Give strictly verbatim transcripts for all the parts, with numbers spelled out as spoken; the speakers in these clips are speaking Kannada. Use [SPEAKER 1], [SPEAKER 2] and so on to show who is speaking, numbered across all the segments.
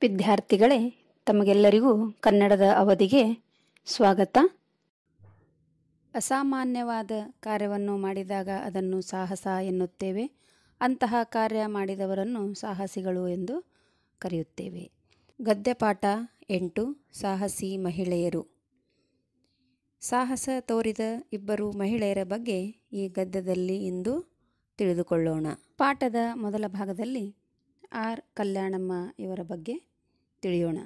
[SPEAKER 1] ವಿದ್ಯಾರ್ಥಿಗಳೇ, ತಮಗೆಲ್ಲರಿಗೂ ಕನ್ನಡದ ಅವಧಿಗೆ ಸ್ವಾಗತ. ಅಸಾಮಾನ್ಯವಾದ ಕಾರ್ಯವನ್ನು ಮಾಡಿದಾಗ ಅದನ್ನು ಸಾಹಸ ಎನ್ನುತ್ತೇವೆ. ಅಂತಹ ಕಾರ್ಯ ಮಾಡಿದವರನ್ನು ಸಾಹಸಿಗಳು ಎಂದು ಕರೆಯುತ್ತೇವೆ. ಗದ್ಯಪಾಠ ಎಂಟು, ಸಾಹಸಿ ಮಹಿಳೆಯರು. ಸಾಹಸ ತೋರಿದ ಇಬ್ಬರು ಮಹಿಳೆಯರ ಬಗ್ಗೆ ಈ ಗದ್ಯದಲ್ಲಿ ಇಂದು ತಿಳಿದುಕೊಳ್ಳೋಣ. ಪಾಠದ ಮೊದಲ ಭಾಗದಲ್ಲಿ ಆರ್ ಕಲ್ಯಾಣಮ್ಮ ಇವರ ಬಗ್ಗೆ ತಿಳಿಯೋಣ.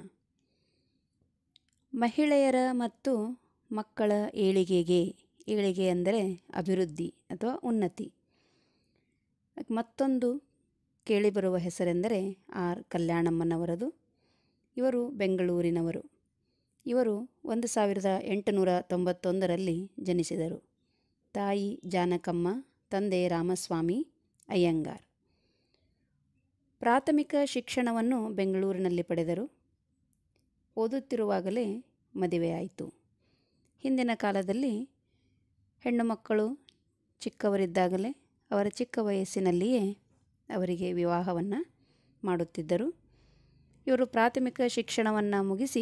[SPEAKER 1] ಮಹಿಳೆಯರ ಮತ್ತು ಮಕ್ಕಳ ಏಳಿಗೆಗೆ, ಏಳಿಗೆ ಅಂದರೆ ಅಭಿವೃದ್ಧಿ ಅಥವಾ ಉನ್ನತಿ. ಮತ್ತೊಂದು ಕೇಳಿಬರುವ ಹೆಸರೆಂದರೆ ಆರ್ ಕಲ್ಯಾಣಮ್ಮನವರದು. ಇವರು ಬೆಂಗಳೂರಿನವರು. ಇವರು ಒಂದು ಸಾವಿರದ ಎಂಟುನೂರ ತೊಂಬತ್ತೊಂದರಲ್ಲಿ ಜನಿಸಿದರು. ತಾಯಿ ಜಾನಕಮ್ಮ, ತಂದೆ ರಾಮಸ್ವಾಮಿ ಅಯ್ಯಂಗಾರ್. ಪ್ರಾಥಮಿಕ ಶಿಕ್ಷಣವನ್ನು ಬೆಂಗಳೂರಿನಲ್ಲಿ ಪಡೆದರು. ಓದುತ್ತಿರುವಾಗಲೇ ಮದುವೆಯಾಯಿತು. ಹಿಂದಿನ ಕಾಲದಲ್ಲಿ ಹೆಣ್ಣು ಮಕ್ಕಳು ಚಿಕ್ಕವರಿದ್ದಾಗಲೇ ಅವರ ಚಿಕ್ಕ ವಯಸ್ಸಿನಲ್ಲಿಯೇ ಅವರಿಗೆ ವಿವಾಹವನ್ನು ಮಾಡುತ್ತಿದ್ದರು. ಇವರು ಪ್ರಾಥಮಿಕ ಶಿಕ್ಷಣವನ್ನು ಮುಗಿಸಿ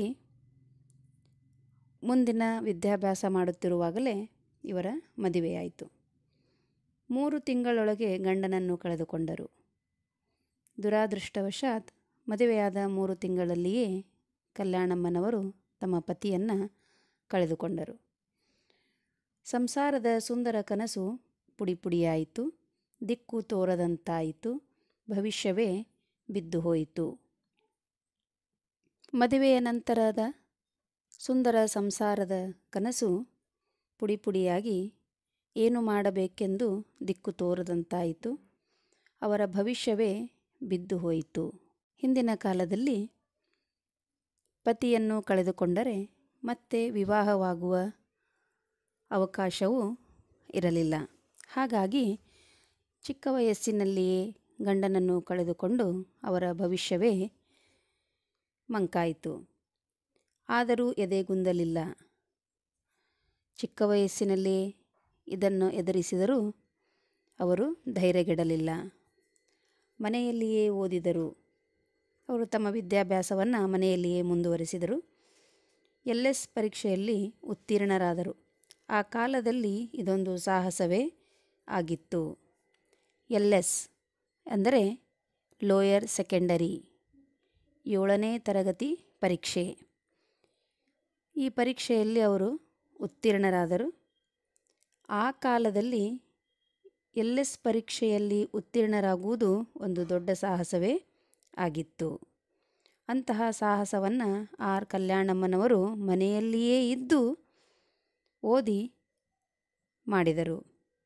[SPEAKER 1] ಮುಂದಿನ ವಿದ್ಯಾಭ್ಯಾಸ ಮಾಡುತ್ತಿರುವಾಗಲೇ ಇವರ ಮದುವೆಯಾಯಿತು. ಮೂರು ತಿಂಗಳೊಳಗೆ ಗಂಡನನ್ನು ಕಳೆದುಕೊಂಡರು. ದುರಾದೃಷ್ಟವಶಾತ್ ಮದುವೆಯಾದ ಮೂರು ತಿಂಗಳಲ್ಲಿಯೇ ಕಲ್ಯಾಣಮ್ಮನವರು ತಮ್ಮ ಪತಿಯನ್ನು ಕಳೆದುಕೊಂಡರು. ಸಂಸಾರದ ಸುಂದರ ಕನಸು ಪುಡಿ ಪುಡಿಯಾಯಿತು. ದಿಕ್ಕು ತೋರದಂತಾಯಿತು. ಭವಿಷ್ಯವೇ ಬಿದ್ದು ಹೋಯಿತು. ಮದುವೆಯ ನಂತರದ ಸುಂದರ ಸಂಸಾರದ ಕನಸು ಪುಡಿ ಪುಡಿಯಾಗಿ ಏನು ಮಾಡಬೇಕೆಂದು ದಿಕ್ಕು ತೋರದಂತಾಯಿತು. ಅವರ ಭವಿಷ್ಯವೇ ಬಿದ್ದು ಹೋಯಿತು. ಹಿಂದಿನ ಕಾಲದಲ್ಲಿ ಪತಿಯನ್ನು ಕಳೆದುಕೊಂಡರೆ ಮತ್ತೆ ವಿವಾಹವಾಗುವ ಅವಕಾಶವೂ ಇರಲಿಲ್ಲ. ಹಾಗಾಗಿ ಚಿಕ್ಕ ವಯಸ್ಸಿನಲ್ಲಿಯೇ ಗಂಡನನ್ನು ಕಳೆದುಕೊಂಡು ಅವರ ಭವಿಷ್ಯವೇ ಮಂಕಾಯಿತು. ಆದರೂ ಎದೆಗುಂದಲಿಲ್ಲ. ಚಿಕ್ಕ ವಯಸ್ಸಿನಲ್ಲೇ ಇದನ್ನು ಎದುರಿಸಿದರೂ ಅವರು ಧೈರ್ಯಗೆಡಲಿಲ್ಲ. ಮನೆಯಲ್ಲಿಯೇ ಓದಿದರು. ಅವರು ತಮ್ಮ ವಿದ್ಯಾಭ್ಯಾಸವನ್ನು ಮನೆಯಲ್ಲಿಯೇ ಮುಂದುವರಿಸಿದರು. ಎಲ್ ಎಸ್ ಪರೀಕ್ಷೆಯಲ್ಲಿ ಉತ್ತೀರ್ಣರಾದರು. ಆ ಕಾಲದಲ್ಲಿ ಇದೊಂದು ಸಾಹಸವೇ ಆಗಿತ್ತು. ಎಲ್ ಎಸ್ ಅಂದರೆ ಲೋಯರ್ ಸೆಕೆಂಡರಿ, ಏಳನೇ ತರಗತಿ ಪರೀಕ್ಷೆ. ಈ ಪರೀಕ್ಷೆಯಲ್ಲಿ ಅವರು ಉತ್ತೀರ್ಣರಾದರು. ಆ ಕಾಲದಲ್ಲಿ ಎಲ್ ಎಸ್ ಪರೀಕ್ಷೆಯಲ್ಲಿ ಉತ್ತೀರ್ಣರಾಗುವುದು ಒಂದು ದೊಡ್ಡ ಸಾಹಸವೇ ಆಗಿತ್ತು. ಅಂತಹ ಸಾಹಸವನ್ನು ಆರ್ ಕಲ್ಯಾಣಮ್ಮನವರು ಮನೆಯಲ್ಲಿಯೇ ಇದ್ದು ಓದಿ ಮಾಡಿದರು.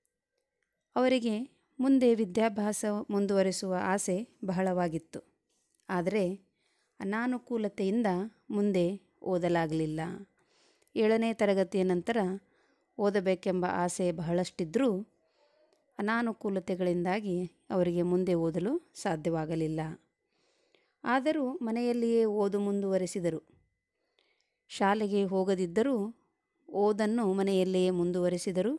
[SPEAKER 1] ಅವರಿಗೆ ಮುಂದೆ ವಿದ್ಯಾಭ್ಯಾಸ ಮುಂದುವರಿಸುವ ಆಸೆ ಬಹಳವಾಗಿತ್ತು. ಆದರೆ ಅನಾನುಕೂಲತೆಯಿಂದ ಮುಂದೆ ಓದಲಾಗಲಿಲ್ಲ. ಏಳನೇ ತರಗತಿಯ ನಂತರ ಓದಬೇಕೆಂಬ ಆಸೆ ಬಹಳಷ್ಟಿದ್ದರೂ ಅನಾನುಕೂಲತೆಗಳಿಂದಾಗಿ ಅವರಿಗೆ ಮುಂದೆ ಓದಲು ಸಾಧ್ಯವಾಗಲಿಲ್ಲ. ಆದರೂ ಮನೆಯಲ್ಲಿಯೇ ಓದು ಮುಂದುವರಿಸಿದರು. ಶಾಲೆಗೆ ಹೋಗದಿದ್ದರೂ ಓದನ್ನು ಮನೆಯಲ್ಲಿಯೇ ಮುಂದುವರಿಸಿದರು.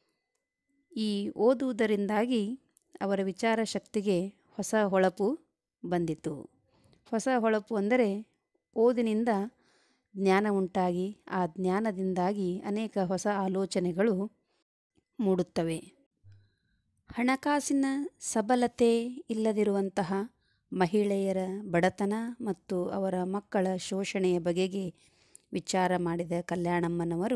[SPEAKER 1] ಈ ಓದುವುದರಿಂದಾಗಿ ಅವರ ವಿಚಾರ ಶಕ್ತಿಗೆ ಹೊಸ ಹೊಳಪು ಬಂದಿತು. ಹೊಸ ಹೊಳಪು ಅಂದರೆ ಓದಿನಿಂದ ಜ್ಞಾನ ಉಂಟಾಗಿ ಆ ಜ್ಞಾನದಿಂದಾಗಿ ಅನೇಕ ಹೊಸ ಆಲೋಚನೆಗಳು ಮೂಡುತ್ತವೆ. ಹಣಕಾಸಿನ ಸಬಲತೆ ಇಲ್ಲದಿರುವಂತಹ ಮಹಿಳೆಯರ ಬಡತನ ಮತ್ತು ಅವರ ಮಕ್ಕಳ ಶೋಷಣೆಯ ಬಗೆಗೆ ವಿಚಾರ ಮಾಡಿದ ಕಲ್ಯಾಣಮ್ಮನವರು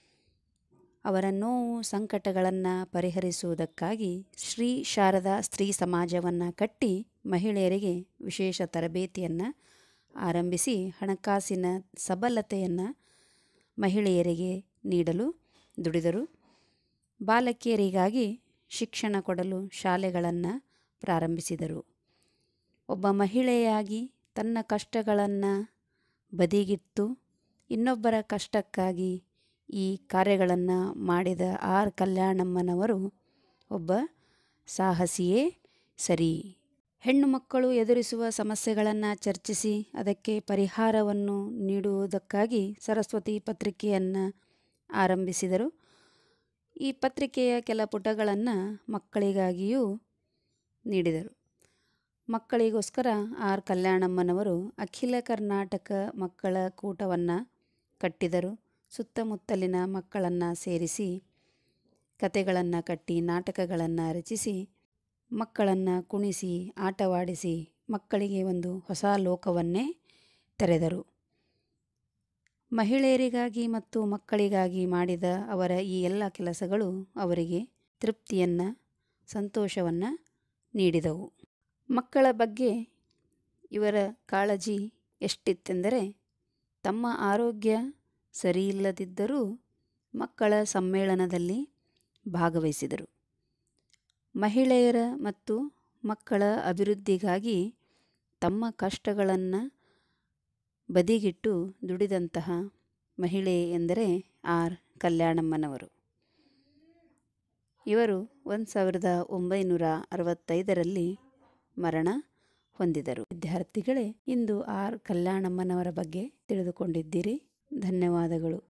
[SPEAKER 1] ಅವರ ನೋವು ಸಂಕಟಗಳನ್ನು ಪರಿಹರಿಸುವುದಕ್ಕಾಗಿ ಶ್ರೀ ಶಾರದಾ ಸ್ತ್ರೀ ಸಮಾಜವನ್ನು ಕಟ್ಟಿ ಮಹಿಳೆಯರಿಗೆ ವಿಶೇಷ ತರಬೇತಿಯನ್ನು ಆರಂಭಿಸಿ ಹಣಕಾಸಿನ ಸಬಲತೆಯನ್ನು ಮಹಿಳೆಯರಿಗೆ ನೀಡಲು ದುಡಿದರು. ಬಾಲಕಿಯರಿಗಾಗಿ ಶಿಕ್ಷಣ ಕೊಡಲು ಶಾಲೆಗಳನ್ನು ಪ್ರಾರಂಭಿಸಿದರು. ಒಬ್ಬ ಮಹಿಳೆಯಾಗಿ ತನ್ನ ಕಷ್ಟಗಳನ್ನು ಬದಿಗಿಟ್ಟು ಇನ್ನೊಬ್ಬರ ಕಷ್ಟಕ್ಕಾಗಿ ಈ ಕಾರ್ಯಗಳನ್ನು ಮಾಡಿದ ಆರ್ ಕಲ್ಯಾಣಮ್ಮನವರು ಒಬ್ಬ ಸಾಹಸಿಯೇ ಸರಿ. ಹೆಣ್ಣು ಮಕ್ಕಳು ಎದುರಿಸುವ ಸಮಸ್ಯೆಗಳನ್ನು ಚರ್ಚಿಸಿ ಅದಕ್ಕೆ ಪರಿಹಾರವನ್ನು ನೀಡುವುದಕ್ಕಾಗಿ ಸರಸ್ವತಿ ಪತ್ರಿಕೆಯನ್ನು ಆರಂಭಿಸಿದರು. ಈ ಪತ್ರಿಕೆಯ ಕೆಲ ಪುಟಗಳನ್ನು ಮಕ್ಕಳಿಗಾಗಿಯೂ ನೀಡಿದರು. ಮಕ್ಕಳಿಗೋಸ್ಕರ ಆರ್ ಕಲ್ಯಾಣಮ್ಮನವರು ಅಖಿಲ ಕರ್ನಾಟಕ ಮಕ್ಕಳ ಕೂಟವನ್ನು ಕಟ್ಟಿದರು. ಸುತ್ತಮುತ್ತಲಿನ ಮಕ್ಕಳನ್ನು ಸೇರಿಸಿ ಕತೆಗಳನ್ನು ಕಟ್ಟಿ ನಾಟಕಗಳನ್ನು ರಚಿಸಿ ಮಕ್ಕಳನ್ನು ಕುಣಿಸಿ ಆಟವಾಡಿಸಿ ಮಕ್ಕಳಿಗೆ ಒಂದು ಹೊಸ ಲೋಕವನ್ನೇ ತೆರೆದರು. ಮಹಿಳೆಯರಿಗಾಗಿ ಮತ್ತು ಮಕ್ಕಳಿಗಾಗಿ ಮಾಡಿದ ಅವರ ಈ ಎಲ್ಲ ಕೆಲಸಗಳು ಅವರಿಗೆ ತೃಪ್ತಿಯನ್ನು ಸಂತೋಷವನ್ನು ನೀಡಿದವು. ಮಕ್ಕಳ ಬಗ್ಗೆ ಇವರ ಕಾಳಜಿ ಎಷ್ಟಿತ್ತೆಂದರೆ ತಮ್ಮ ಆರೋಗ್ಯ ಸರಿಯಿಲ್ಲದಿದ್ದರೂ ಮಕ್ಕಳ ಸಮ್ಮೇಳನದಲ್ಲಿ ಭಾಗವಹಿಸಿದರು. ಮಹಿಳೆಯರ ಮತ್ತು ಮಕ್ಕಳ ಅಭಿವೃದ್ಧಿಗಾಗಿ ತಮ್ಮ ಕಷ್ಟಗಳನ್ನು ಬದಿಗಿಟ್ಟು ದುಡಿದಂತಹ ಮಹಿಳೆ ಎಂದರೆ ಆರ್ ಕಲ್ಯಾಣಮ್ಮನವರು. ಇವರು ಒಂದು ಸಾವಿರದ ಒಂಬೈನೂರ ಅರವತ್ತೈದರಲ್ಲಿ ಮರಣ ಹೊಂದಿದರು. ವಿದ್ಯಾರ್ಥಿಗಳೇ, ಇಂದು ಆರ್ ಕಲ್ಯಾಣಮ್ಮನವರ ಬಗ್ಗೆ ತಿಳಿದುಕೊಂಡಿದ್ದೀರಿ. ಧನ್ಯವಾದಗಳು.